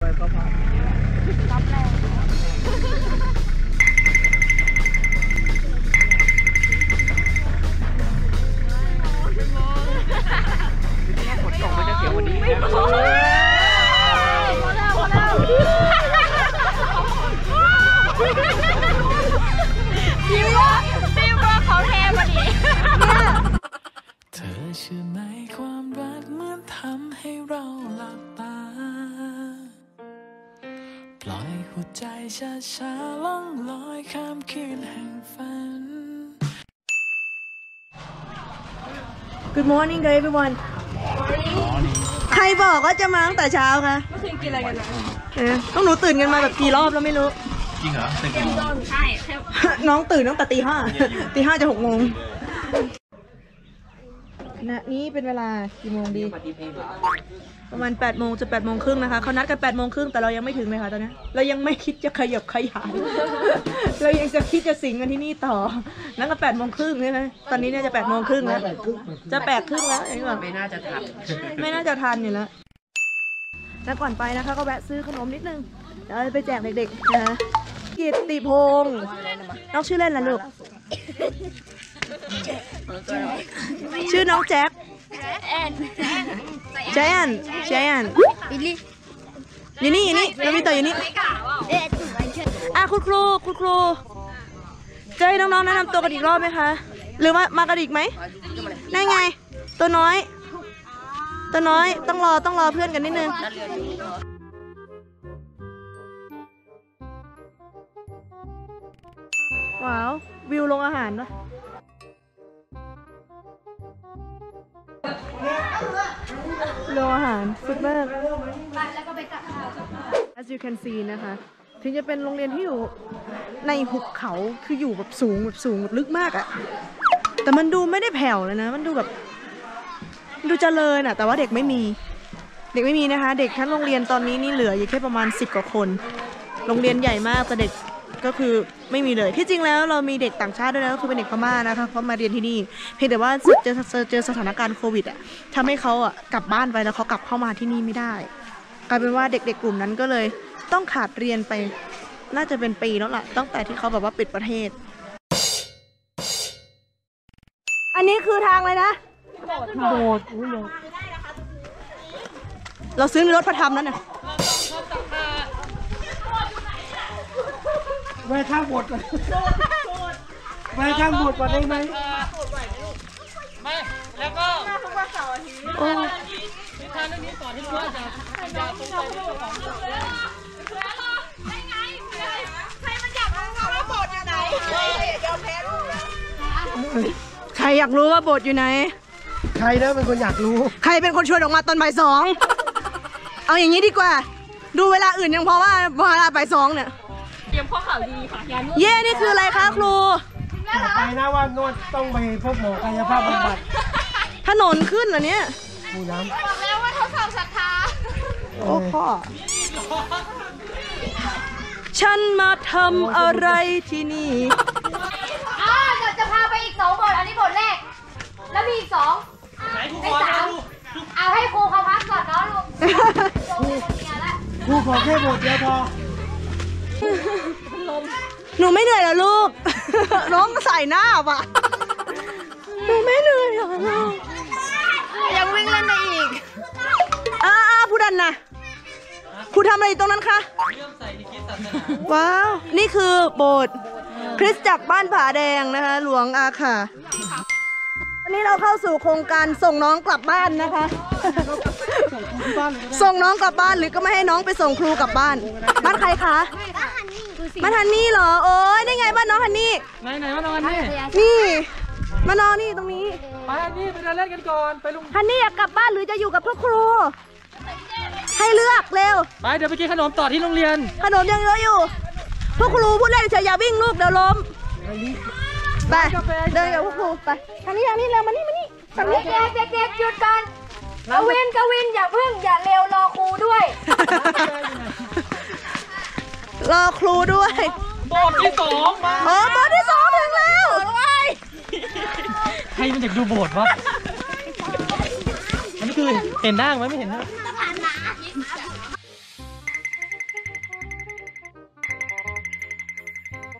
ก็พอรับแรงฝนตกมันจะเสียวันนี้นะพอแล้วพี่ว่าเขาแทนวันนี้เธอเชื่อไหมความรักเหมือนทำให้เราหลับตาปล่อยหัวใจช้าๆล่องลอยข้ามคืนแห่งฝัน Good morning everyone ใครบอกว่าจะมาตั้งแต่เช้าคะเมื่อคืนกินอะไรกันนะต้องหนูตื่นกันมาแบบกี่รอบแล้วไม่รู้จริงเหรอตื่นกี่โมงใช่น้องตื่นตั้งแต่ตี 5จะ6 โมงณนี้เป็นเวลากี่โมงดีประมาณ8 โมงจะ8 โมงครึ่งนะคะเขานัดกัน8 โมงครึ่งแต่เรายังไม่ถึงเลยค่ะตอนนี้เรายังไม่คิดจะขยับขยายเรายังจะคิดจะสิงกันที่นี่ต่อนั่นก็8 โมงครึ่งใช่ไหมตอนนี้เนี่ยจะ8 โมงครึ่งแล้วจะ8 ครึ่งแล้วเองแบบไม่น่าจะทันอยู่แล้วแล้วก่อนไปนะคะก็แวะซื้อขนมนิดนึงเดี๋ยวไปแจกเด็กๆนะคะกิตติพงษ์น้องชื่อเล่นอะไรลูกชื่อน้องแจ็คแจนอยู่นี่เรามีต่ออยู่นี่คุณครูจะให้น้องๆแนะนำตัวกันอีกรอบไหมคะหรือมากันอีกไหมได้ไงตัวน้อยต้องรอเพื่อนกันนิดนึงว้าววิวโรงอาหารนะโรงอาหารสุดมาก As you can see นะคะถึงจะเป็นโรงเรียนที่อยู่ในหุบเขาคืออยู่แบบสูงแบบลึกมากอะแต่มันดูไม่ได้แผ่วเลยนะมันดูแบบดูเจริญอะแต่ว่าเด็กไม่มีนะคะเด็กทั้งโรงเรียนตอนนี้นี่เหลืออยู่แค่ประมาณ10 กว่าคนโรงเรียนใหญ่มากแต่เด็กก็คือไม่มีเลยที่จริงแล้วเรามีเด็กต่างชาติด้วยนะก็คือเป็นเด็กพม่านะคะเขามาเรียนที่นี่เพียงแต่ว่าเจอสถานการณ์โควิดอะทำให้เขาอะกลับบ้านไปแล้วเขากลับเข้ามาที่นี่ไม่ได้กลายเป็นว่าเด็กๆกลุ่มนั้นก็เลยต้องขาดเรียนไปน่าจะเป็นปีแล้วล่ะตั้งแต่ที่เขาแบบว่าปิดประเทศอันนี้คือทางเลยนะโบสถ์เราซื้อในรถพระธรรมนั่นน่ะไว้ข้างบทก่อนไว้ข้างบทก่อนได้ไหมไม่แล้วก็โอ้นิทานเรื่องนี้สอนให้รู้ว่าจะปัญญาตรงใจเรื่องของได้ไงใครมันอยากรู้ว่าโบสถ์อยู่ไหนยอมแพ้ลูกแล้วใครอยากรู้ว่าโบสถ์อยู่ไหนใครนะเป็นคนอยากรู้ใครเป็นคนชวนออกมาตอนบ่าย 2เอาอย่างนี้ดีกว่าดูเวลาอื่นยังพอว่าเวลาบ่าย 2เนี่ยเตรียมข้อข่าวดีค่ะเย่นี่คืออะไรคะครูไปนะว่านวดต้องไปพบหมอกายภาพบำบัดถนนขึ้นเหรอเนี่ยปูน้ำบอกแล้วว่าทดสอบศรัทธาโอ้พ่อฉันมาทำอะไรที่นี่เดี๋ยวจะพาไปอีก2 บทอันนี้บทแรกแล้วมีอีก2ให้3เอาให้ครูเขาพักก่อนเนาะลูกครูขอแค่บทเดียวพอหนูไม่เหนื่อยเหรอลูก น้องใส่หน้าป่ะหนูไม่เหนื่อยเหรอลูกยังวิ่งเล่นได้อีกผู้ดันนะครูทำอะไรตรงนั้นคะว้าวนี่คือโบสถ์คริสตจักรบ้านผาแดงนะคะหลวงอาค่ะวันนี้เราเข้าสู่โครงการส่งน้องกลับบ้านนะคะส่งน้องกลับบ้านหรือก็ไม่ให้น้องไปส่งครูกลับบ้านบ้านใครคะบ้านฮันนี่เหรอโอ้ยได้ไงบ้านน้องฮันนี่ไหนว่านอนนี่นี่มานอนนี่ตรงนี้ไปฮันนี่ไปเดินเล่นกันก่อนไปลุงฮันนี่อยากกลับบ้านหรือจะอยู่กับพวกครูให้เลือกเร็วไปเดี๋ยวไปกินขนมต่อที่โรงเรียนขนมยังเยอะอยู่พวกครูพูดเล่นเฉยอย่าวิ่งลูกเดี๋ยวล้มไปเดินกับพวกครูไปทางนี้เร็วมานี่เด็กหยุดก่อนกวินอย่าพึ่งอย่าเร็วรอครูด้วยรอครูด้วยโบสถ์ที่2มาโบสถ์ที่ 2ถึงแล้วใครมันอยากดูโบสถ์วะอันนี้คือเห็นด่างไหมไม่เห็นนะ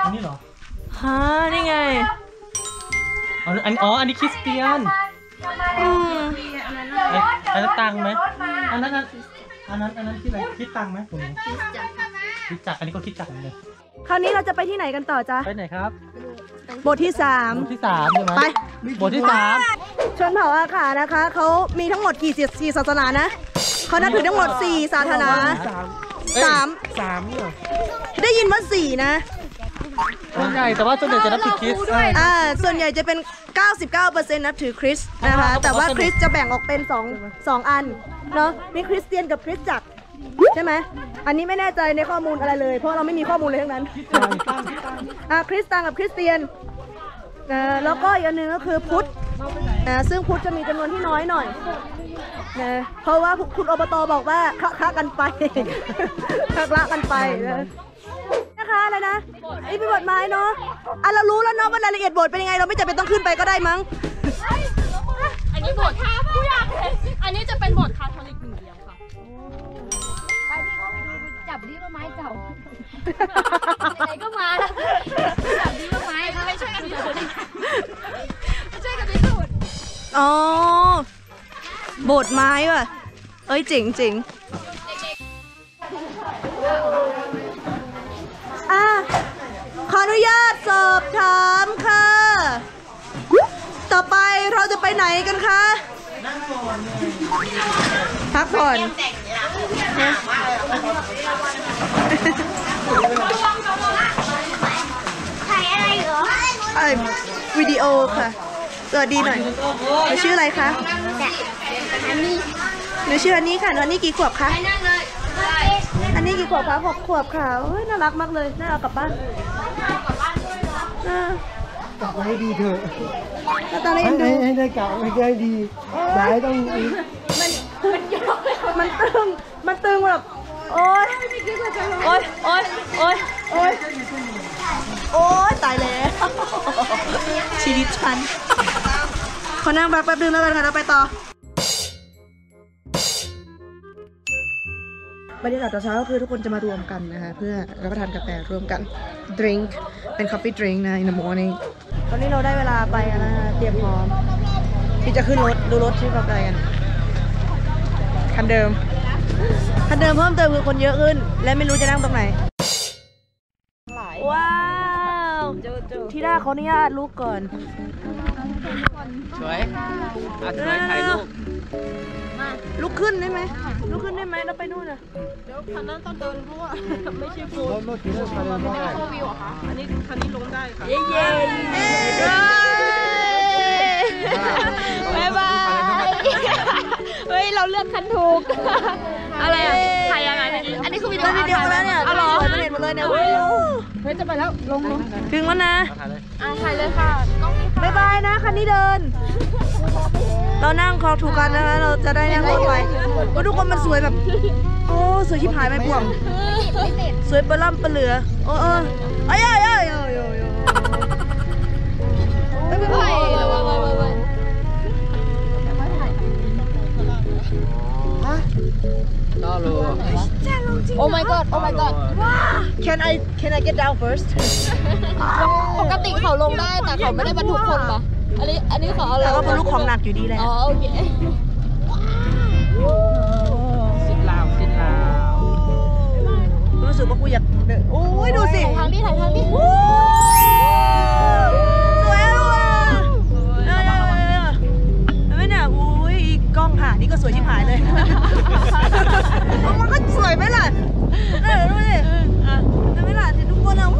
อันนี้เหรอฮะนี่ไงอันนี้คริสเตียนอืมอันนั้นตังไหมอันนั้นที่อะไรคิดตังไหมผมคิดจักอันนี้ก็คิดจักเหมือนกันคราวนี้เราจะไปที่ไหนกันต่อจ๊ะไปไหนครับบทที่บทที่ 3ใช่ไหมไปบทที่ชนเผ่าอาขานะคะเขามีทั้งหมดกี่ศาสนานะเขานับถือทั้งหมด4ศาสนา 3เนี่ยได้ยินว่า4นะ 3ส่วนใหญ่แต่ว่าส่วนใหญ่จะนับถือคริสต์ส่วนใหญ่จะเป็น 99% นับถือคริสต์นะคะ แต่ว่าคริสต์จะแบ่งออกเป็น2อันเนาะมีคริสเตียนกับคริสตจักรใช่ไหมอันนี้ไม่แน่ใจในข้อมูลอะไรเลยเพราะเราไม่มีข้อมูลเลยทั้งนั้นคริสตังกับคริสเตียนแล้วก็อีกอันหนึงก็คือพุทธซึ่งพุทธจะมีจำนวนที่น้อยหน่อยเพราะว่าคุณอบตบอกว่าค้ากันไปค้ากันไปนะคะอะไรนะนี่เป็นบทไม้เนาะเรารู้แล้วเนาะว่ารายละเอียดบทเป็นยังไงเราไม่จำเป็นต้องขึ้นไปก็ได้มั้งอันนี้บทผู้อยากเห็นอันนี้จะเป็นบทคาทอลิกหนึ่งเดียวค่ะไปที่เขาไปดูจับดิว่าไม้เก่าไหนก็มาแล้วจับดิว่าไม้ไม่ช่วยกันพิสูจน์ไม่ช่วยกันพิสูจน์อ๋อโบสถ์ไม้ว่ะเอ้ยเจ๋งขออนุญาตสอบถามค่ะต่อไปเราจะไปไหนกันคะพักผ่อนถ่ายอะไรเหรอวิดีโอค่ะสวัสดีหน่อยหนูชื่ออะไรคะหนูชื่ออันนี้ค่ะอันนี้กี่ขวบคะไปนั่งเลยอันนี้กี่ขวบคะ6 ขวบค่ะเฮ้ยน่ารักมากเลยน่าเอากลับบ้านกลับให้ดีเถอะแล้วตอนนี้ดูให้ได้กลับให้ดีอย่าให้ต้องมันตึงแบบโอ๊ยตายแล้วชีวิตฉันขอนั่งแป๊บนึงแล้วกันค่ะแล้วไปต่อบรรยากาศตอนเช้าก็คือทุกคนจะมารวมกันนะคะเพื่อรับประทานกาแฟร่วมกัน drink เป็น coffee drink นะ in the morning ตอนนี้เราได้เวลาไปแล้วนะคะเตรียมพร้อมที่จะขึ้นรถดูรถที่เราไปกันคันเดิมเพิ่มเติมคือคนเยอะขึ้นและไม่รู้จะนั่งตรงไหนว้าวที่ด้าขออนุญาตลุกก่อน 3สวยถ่ายรูปลุกขึ้นได้ไหมเราไปนู่นอ่ะเดี๋ยวคันนั้นต้องเดินเพราะว่าไม่ใช่โฟรถขี่รถไปเลยไม่ได้โฟวิวอะค่ะอันนี้คันนี้ลงได้ค่ะเย้บ๊ายบายเฮ้ยเราเลือกคันถูกอะไรอะถ่ายยังไงอันนี้คือวิดีโอวิดีโอแล้วเนี่ยเอาเหรอสวยเน็ตหมดเลยเนี่ยเฮ้ยจะไปแล้วลงถึงแล้วนะถ่ายเลยค่ะกล้องนี้ค่ะบ๊ายบายนะคันนี้เดิน เรานั่งคอถูกกันนะคะเราจะได้นั่งรถไปโอ้ทุกคนมันสวยแบบโอ้สวยชิบหายไปบ่วงสวยปลาล่ำปลาเหลือโอ้เอ้ยไม่เป็นไรก็รู้โอ้ my god โอ้ my god Can I get down first ปกติเขาลงได้แต่เขาไม่ได้บรรทุกคนปะอันนี้เขาเอาอะไรแต่ก็เป็นลูกของหนักอยู่ดีแหละอ๋อโอเคสิ้นลาวรู้สึกว่ากูอยากเดินโอ้ยดูสิถ่ายทางนี้สวยว่ะไม่เนี่ยอุ้ยกล้องค่ะนี่ก็สวยชิบหายเลยมันก็สวยไหมล่ะดูดิใช่ไหมล่ะทุกคนอ่ะ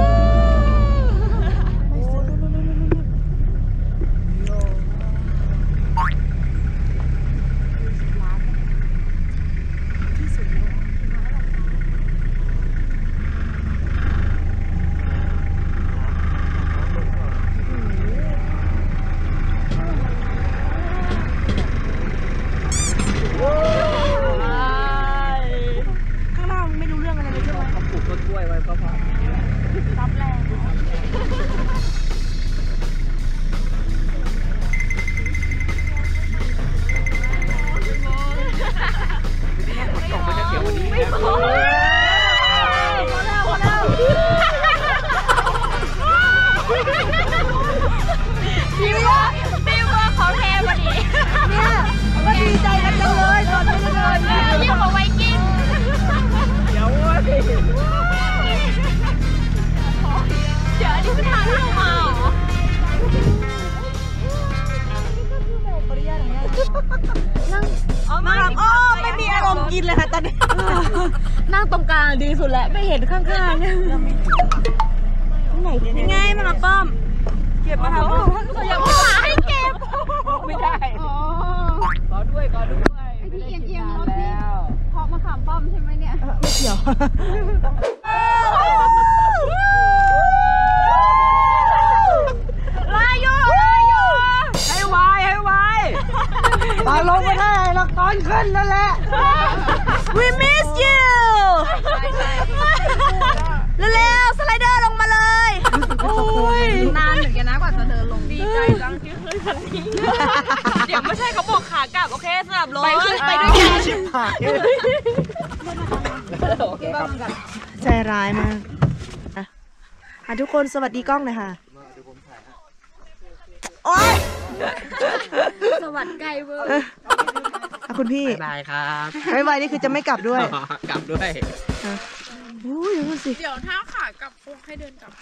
ข้างหน้ามันไม่รู้เรื่องอะไรเลยใช่ไหมเขาปลูกต้นกล้วยไว้ก็พอรับแรงตกไปจะเขียววันนี้นะพอแล้วนั่งตรงกลางดีสุดแล้วไม่เห็นข้างๆเนี่ยยังไงมาละป้อมเก็บมาทำอย่ามาให้เก็บไม่ได้ขอด้วยไอ้ที่เอียงรถนี่เพราะมาขามป้อมใช่ไหมเนี่ยไม่เกี่ยวลายอยู่ให้ไวตอนลงไม่ได้หรอกตอนขึ้นนั่นแหละ We miss you เร็วๆสไลเดอร์ลงมาเลยโอ้ยนานเหมือนกันนะกว่าจะเดินลงดีใจจังที่ขึ้นทันทีเดี๋ยวไม่ใช่เขาบอกขากลับโอเคสลับรถไปด้วยกันชิบหายใจร้ายมากทุกคนสวัสดีกล้องหน่อยค่ะโอ๊ยสวัสดีไกลเวอร์คุณพี่บายครับไม่ไหวนี่คือจะไม่กลับด้วยกลับด้วยอุ้ยดูสิเดี๋ยวถ้าขากลับพวกให้เดินกลับ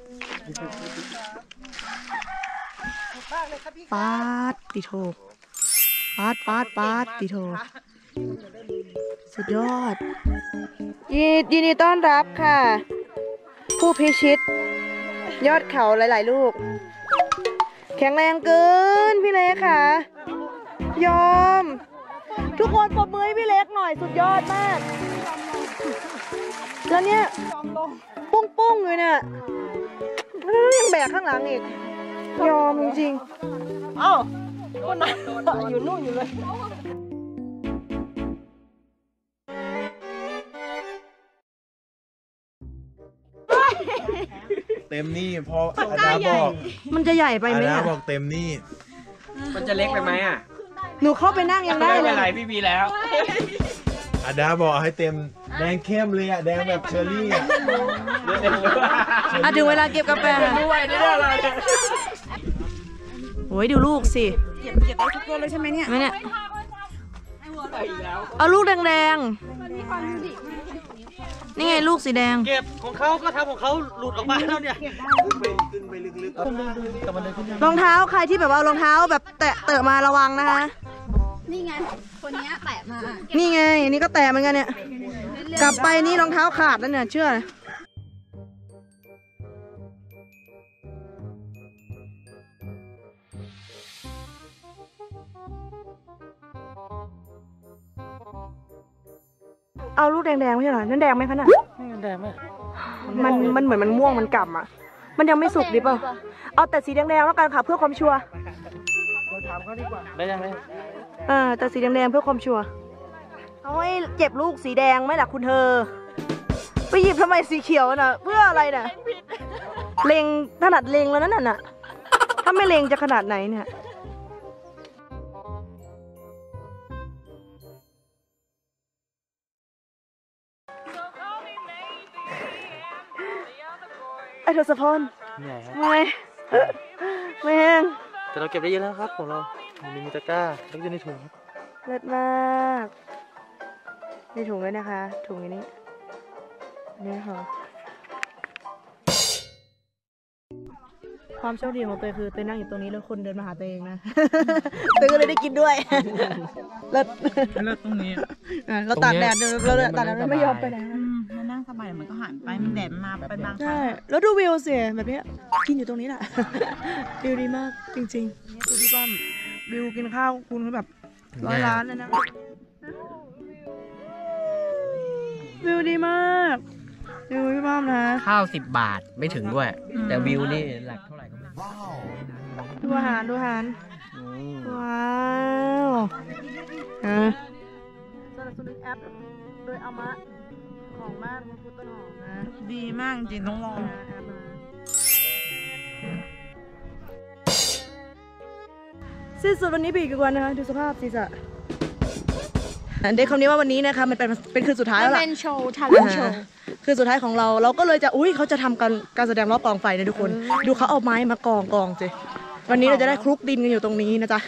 ปาดติโทปาดติโทสุดยอดยินดีต้อนรับค่ะ ผู้พิชิต ยอดเขาหลายๆลูก แข็งแรงเกินพี่เล็กค่ะ ยอม ทุกคนปรบมือให้พี่เล็กหน่อยสุดยอดมาก แล้วเนี่ยปุ้งเลยเนี่ยแล้วยังแบกข้างหลังอีก ยอมจริงๆเอ้าคนนั้นอยู่นู่นอยู่เลยเต็มนี่พออาดาบอกมันจะใหญ่ไปไหมอาดาอ่ะบอกเต็มนี่มันจะเล็กไปไหมอ่ะหนูเข้าไปนั่งยังได้ไม่เลเป็นยไรพี่มีแล้วอาดาบอกให้เต็มแดงเข้มเลยอ่ะแดงแบบเชอร์รี่อ่ะถึงเวลาเก็บกาแฟด้วยนี่อะไรโอ้ยดูลูกสิเก็บได้ทุกตัวเลยใช่ไหมเนี่ยไม่เนี่ยเอาลูกแดงๆนี่ไงลูกสีแดงเก็บของเขาก็ทำของเขาหลุดออกมาแล้วเนี่ยขึ้นไปลึกรองเท้าใครที่แบบว่าเอารองเท้าแบบแตะเตอะมาระวังนะคะนี่ไง คนนี้แตะมานี่ไงอันนี้ก็แตะเหมือนกันเนี่ย กลับไปนี่รองเท้าขาดแล้วเนี่ยเชื่อเอาลูกแดงๆไม่ใช่เหรอนั่นแดงไหมคะน่ะไม่แดงไหมมันเหมือนมันม่วงมันกำอ่ะ มันยังไม่สุกดิเปล่าเอาแต่สีแดงๆแล้วกันค่ะเพื่อความชัวร์ได้ยังไงแต่สีแดงๆเพื่อความชัวร์เอาไว้เก็บลูกสีแดงไหมล่ะคุณเธอ ไปหยิบทำไมสีเขียวน่ะ เพื่ออะไรน่ะ เล็งถนัดเล็งแล้วนั่นน่ะ ถ้าไม่เล็งจะขนาดไหนเนี่ยไอ้ทศพลเหนื่อยครับไม่แห้งแต่เราเก็บได้เยอะแล้วครับของเรามีตะกร้าแล้วก็อยู่ในถุงครับเลิศมากในถุงเลยนะคะ ถุงอันนี้นี่ค่ะความโชคดีของเตยคือเตยนั่งอยู่ตรงนี้แล้วคนเดินมาหาเตยเองนะ เตยก็เลยได้กินด้วยเลิศเลิกตรงนี้เราตากแดดเราตากแดดไม่ยอมไปไหนมันนั่งสบายมันก็หันไปมันแดดมาไปบางครั้ใช่งแล้วดูวิวสิแบบนี้กินอยู่ตรงนี้แหละ วิวดีมากจริงๆดูที่ป้อมวิวกินข้าวคุณแบบ100 ล้านเลยนะวิวดีมากวิวพี่ป้อมนะข้าว10 บาทไม่ถึงด้วย แต่วิวนี่หลักเท่าไหร่ก็ไม่รู้ดูอาหารว้าวสนับสนุนแอปโดยเอามะของบ้านคุณต้นหอมนะดีมากจริงต้องลองสิ้นสุดวันนี้ไปอีกวันนะคะดูสภาพศีรษะได้คำนี้ว่าวันนี้นะคะมันเป็นคืนสุดท้ายแล้วล่ะเป็นโชว์ทาเลนโชว์คืนสุดท้ายของเราก็เลยจะเขาจะทำการแสดงรอบกองไฟนะทุกคน ดูเขาเอาไม้มากองสิวันนี้เราจะได้คลุกดินกันอยู่ตรงนี้นะจ๊ะ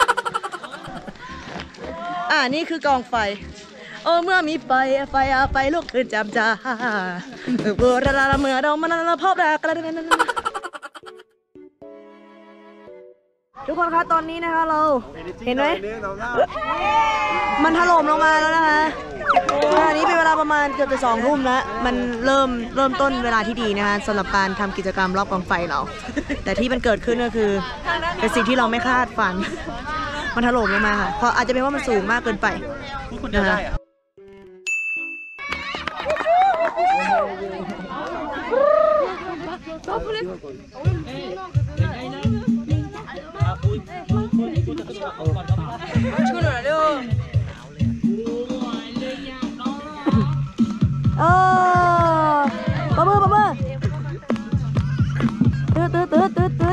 นี่คือกองไฟเมื่อมีไฟลุกขึ้นจำจ้าเมื่อเรามันพบรักกันทุกคนคะตอนนี้นะคะเราเห็นไหมมันถล่มลงมาแล้วนะคะอันนี้เป็นเวลาประมาณเกือบจะ2 ทุ่มแล้วมันเริ่มต้นเวลาที่ดีนะคะสำหรับการทำกิจกรรมรอบกองไฟเรา แต่ที่มันเกิดขึ้นก็คือเป็นสิ่งที่เราไม่คาดฝัน มันถล่มลงมาค่ะเพราะอาจจะเป็นว่ามันสูงมากเกินไปนะคะ เออปะเบอร์ตืด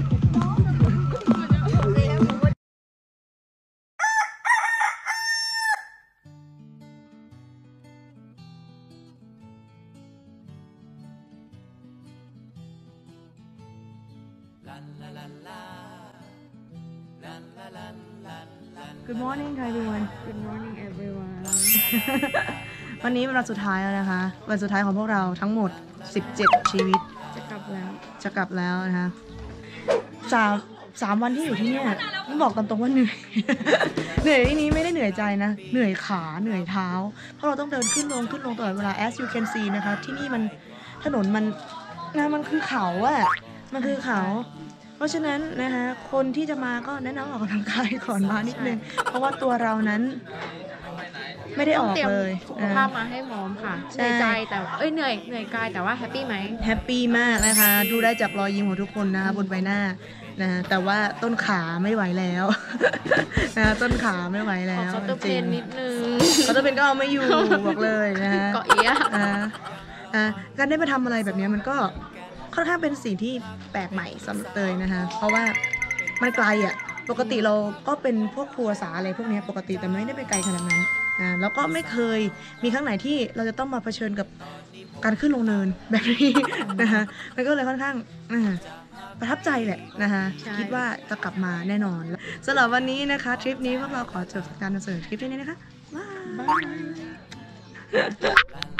Good morning everyone Good morning everyone วันนี้เป็นวันสุดท้ายแล้วนะคะวันสุดท้ายของพวกเราทั้งหมด17ชีวิตจะกลับแล้วนะคะสามวันที่อยู่ที่เนี่ยต้องบอกตามตรงว่าเหนื่อย เหนื่อยที่นี้ไม่ได้เหนื่อยใจนะเหนื่อยขาเหนื่อยเท้าเพราะเราต้องเดินขึ้นลงตลอดเวลา as you can see นะคะที่นี่มันถนนมันคือเขาอะมันคือเขาเพราะฉะนั้นนะคะคนที่จะมาก็แนะนำออกกำลังกายก่อนมานิดนึงเพราะว่าตัวเรานั้นไม่ได้ออกเลยสุขภาพมาให้พร้อมค่ะเหนื่อยใจแต่เหนื่อยกายแต่ว่าแฮปปี้ไหมแฮปปี้มากนะคะดูได้จากรอยยิ้มของทุกคนนะคะบนใบหน้านะแต่ว่าต้นขาไม่ไหวแล้วนะต้นขาไม่ไหวแล้วขอตัวเพนนิดนึงขอตัวเพนก็เอาไม่อยู่บอกเลยนะคะเกาะเอี้ยการได้มาทำอะไรแบบนี้มันก็ค่อนข้างเป็นสิ่งที่แปลกใหม่สำหรับเตยนะคะเพราะว่ามันไกลอ่ะปกติเราก็เป็นพวกครัวสาอะไรพวกนี้ปกติแต่ไม่ได้ไปไกลขนาดนั้นแล้วก็ไม่เคยมีครั้งไหนที่เราจะต้องมาเผชิญกับการขึ้นลงเนินแบบนี้นะคะมันก็เลยค่อนข้างประทับใจแหละนะคะคิดว่าจะกลับมาแน่นอนสำหรับวันนี้นะคะทริปนี้พวกเราขอจบการนำเสนอคลิปนี้นะคะบ๊ายบาย